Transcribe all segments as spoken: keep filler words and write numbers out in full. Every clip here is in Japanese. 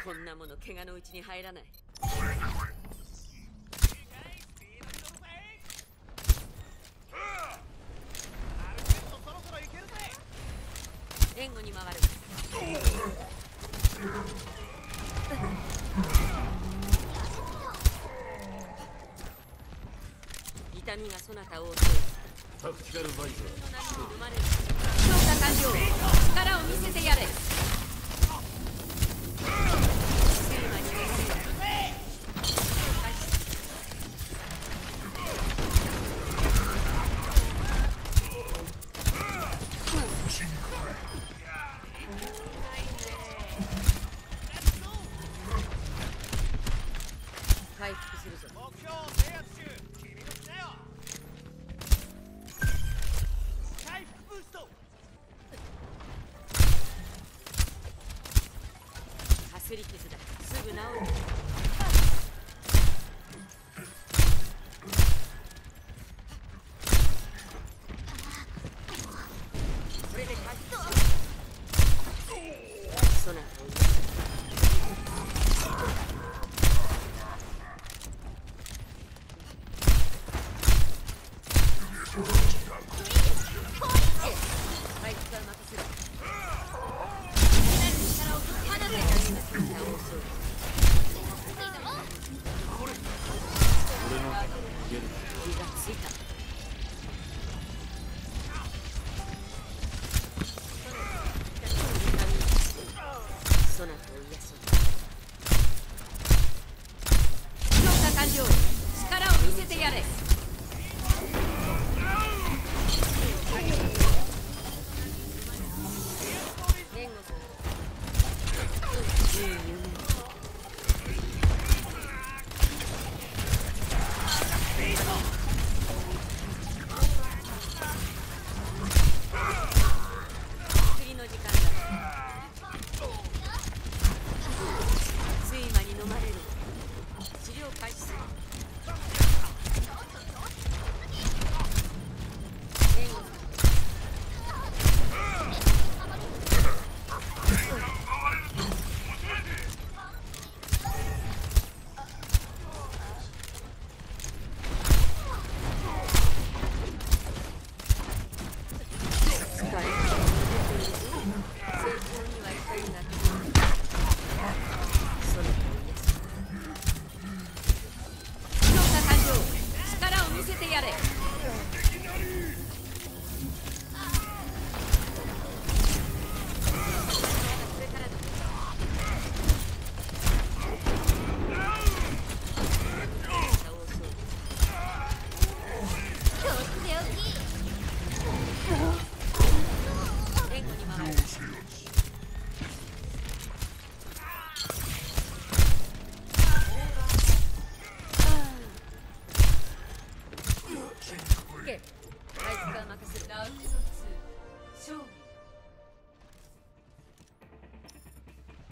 こんなもの怪我のうちに入らない。援護に回る。痛みがそなたを襲う。 タクティカルバイザー。 何に生まれる。強化完了。力を見せてやれ。回復するぞ。目標制圧中。君の来なよ。回復ブースト。かすり傷だ。すぐ治る。これで回復する。そなたを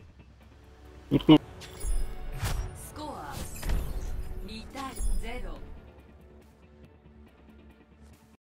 スコアに対ゼロ。